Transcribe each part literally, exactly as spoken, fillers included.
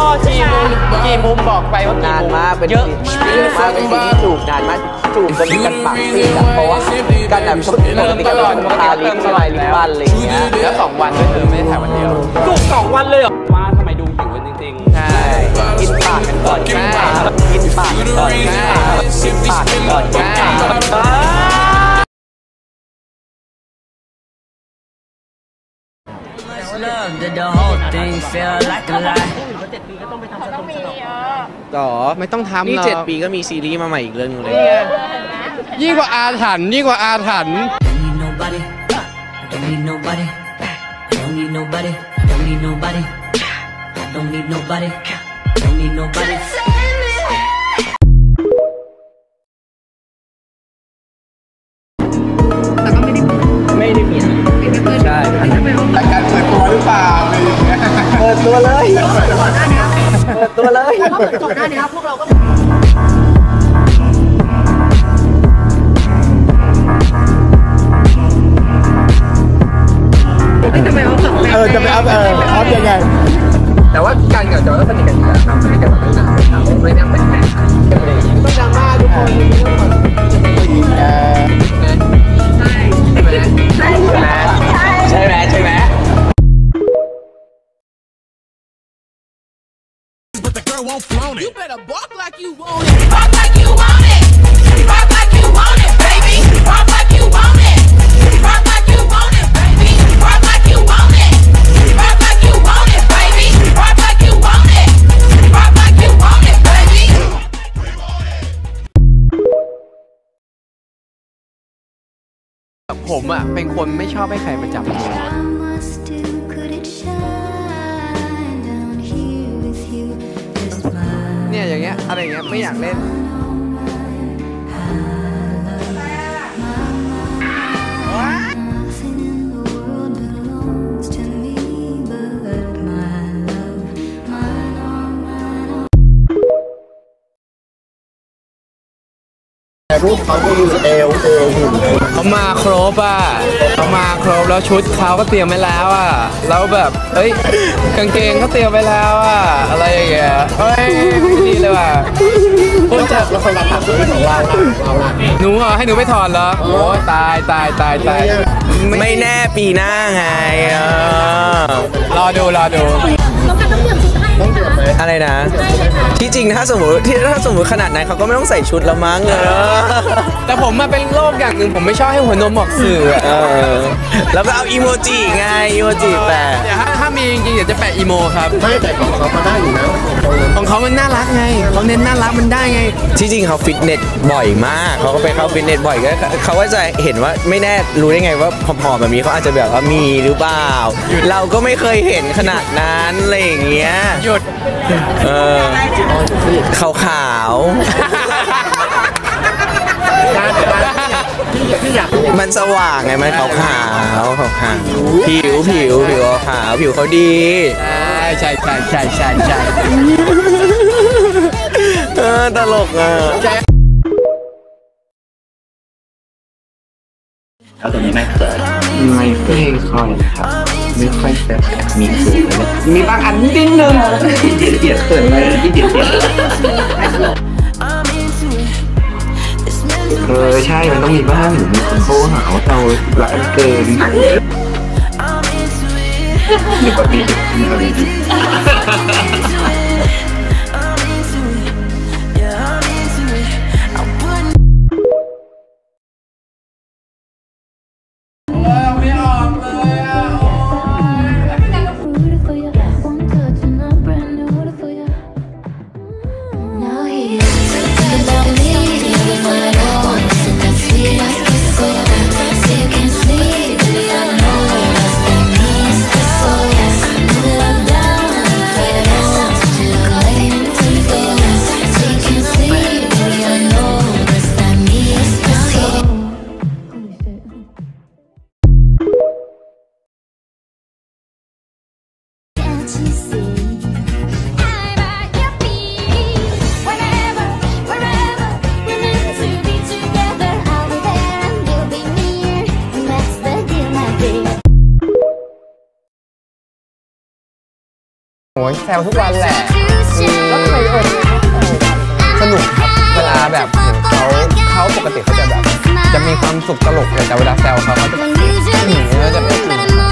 กี่มุมกี่มุมบอกไปว่ากี่มุมมากเป็นเยอะมากเป็นซีรีส์จูบนานมากจูบจนกันปากซีดเพราะว่าการนำชมเริ่มตลอดปาลิ้นสลายลิ้นบ้านอะไรอย่างเงี้ยแล้วสองวันก็คือไม่ได้ถ่ายวันเดียวจูบสองวันเลยเหรอว่าทำไมดูหิวกันจริงๆใช่กินปากกันก่อนใช่กินปากกันก่อนใช่กินปากกันก่อนใช่ต่อไม่ต้องทำนี่เจ็ดปีก็มีซีรีส์มาใหม่อีกเรื่องนึงเลยยิ่งกว่าอาถรรพ์ยิ่งกว่าอาถรรพ์แต่ก็ไม่ได้ไม่ได้มีใช่แต่การเปิดตัวหรือเปล่าอะไรอย่างเงี้ยเปิดตัวเลยเปิดตัวเลยก่อนหน้านี้ครับพวกเราก็เออจะไปอัพเอออัพยังไงแต่ว่าการกับจอก็สนิทกันอยู่แล้วครับสนิทกันมาตั้งนานแล้วไม่น่าเป็นต้องดราม่าทุกคนไม่ต้องมาเออใช่ใช่ไหมใช่ไหมใช่ไหมใช่ไหม You better bark like you want it. Bark like you want it. Bark like you want it, baby. Bark like you want it. Bark like you want it, baby. Bark like you want it. Bark like you want it, baby. Bark like you want it. Bark like you want it, baby. ผมอ่ะเป็นคนไม่ชอบให้ใครมาจับมือเนี่ยอย่างเงี้ยอะไรอย่างเงี้ยไม่อยากเล่นรูปเขาก็อยู่เอวเอวหุ่นเขามาครบอ่ะเขามาครบแล้วชุดเขาก็เตรียมไว้แล้วอ่ะแล้วแบบเฮ้ยกางเกงก็เตรียมไว้แล้วอ่ะอะไรอย่างเงี้ยเฮ้ยดีเลยว่ะพูดจากละครหลักๆด้วยของเราเราละหนูเหรอให้หนูไม่ถอดเหรอโอ้ตายตายตายตายไม่แน่ปีหน้าไงรอดูรอดูอะไรนะที่จริงถ้าสมมติที่ถ้าสมมติขนาดนั้นเขาก็ไม่ต้องใส่ชุดแล้วมั้งเออแต่ผมมาเป็นโรคอย่างหนึ่งผมไม่ชอบให้หัวนมออกสื่อเออแล้วก็เอาอีโมจิไงอีโมจิแปะเดี๋ยวถ้ามีจริงๆเดี๋ยวจะแปะอีโมครับไม่แต่ของเขาก็ได้อยู่นะของเขามันน่ารักไงเขาเน้นน่ารักมันได้ไงที่จริงเขาฟิตเนสบ่อยมากเขาก็ไปเข้าฟิตเนสบ่อยก็เขาก็จะเห็นว่าไม่แน่รู้ได้ไงว่าผอมๆแบบนี้เขาอาจจะแบบว่ามีหรือเปล่าเราก็ไม่เคยเห็นขนาดนั้นอะไรอย่างเงี้ยหยุดเออขาวขาวมันสว่างไงมันขาวขาวขาวขาวผิวผิวผิวขาวผิวเขาดีใช่ใช่ใช่ใช่ใช่เออตลกอ่ะเอาตัวนี้ไม่เขินไม่ค่อยค่อยครับไม่ค่อยแบบมีเขินเลยมีบางอันนิดนึงเดียดเดียดเขินไปที่เดียดเดียดเออใช่มันต้องมีบ้างหรือมีคนโค้หาว่าเราละเกินหรือว่ามีอะไรดีโอ้ยแซวทุกวันแหละสนุกครับเวลาแบบเห็นเขาเขาปกติเขาจะแบบจะมีความสุขตลกเลยแต่เวลาแซวเขาเขาจะแบบหนีแล้วจะแบบ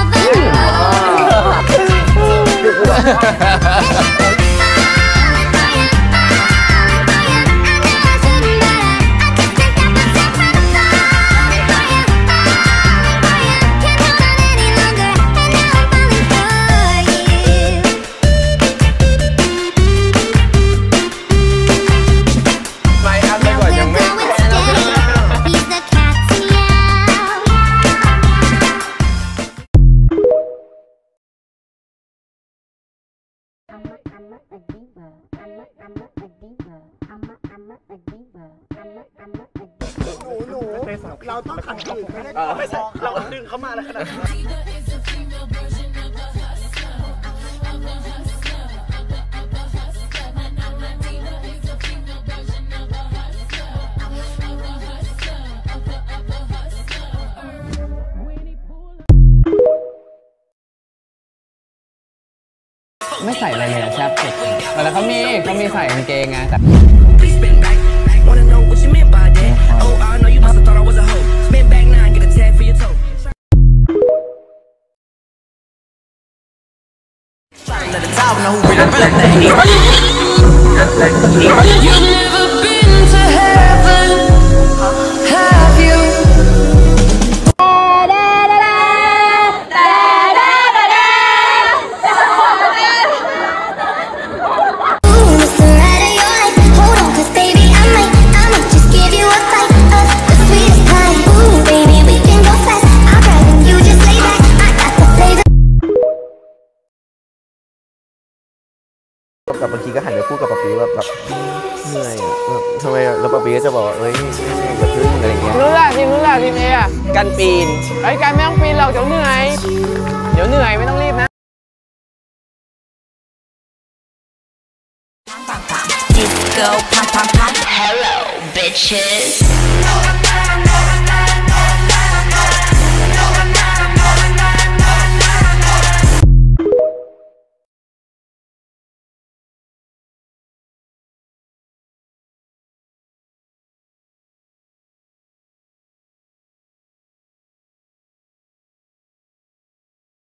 เราต้องขัดขืนไม่ได้ไม่ใช่เราดึงเข้ามาแล้วขนาดนั้นไม่ใส่อะไรเลยแซ่บสุดแต่เขามีเขามีใส่กางเกงไงแต่กับบางทีก็หันไปพูดกับป๊าปีแบบแบบเหนื่อยแบบทำไมแล้วป๊าปีก็จะบอกว่าเอ้ยแบบพึ่งอะไรเงี้ยรู้ละทีมรู้ละทีมเออะกันปีนไอ้การไม่ต้องปีนหรอกเดี๋ยวเหนื่อยเดี๋ยวเหนื่อยไม่ต้องรีบนะ Disco pop pop pop hello bitches